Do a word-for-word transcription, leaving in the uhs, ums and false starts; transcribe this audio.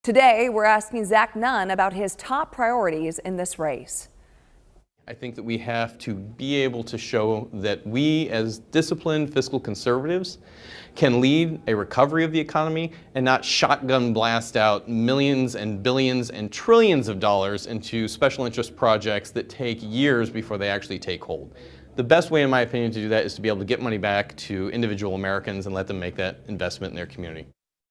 Today, we're asking Zach Nunn about his top priorities in this race. I think that we have to be able to show that we, as disciplined fiscal conservatives, can lead a recovery of the economy and not shotgun blast out millions and billions and trillions of dollars into special interest projects that take years before they actually take hold. The best way, in my opinion, to do that is to be able to get money back to individual Americans and let them make that investment in their community.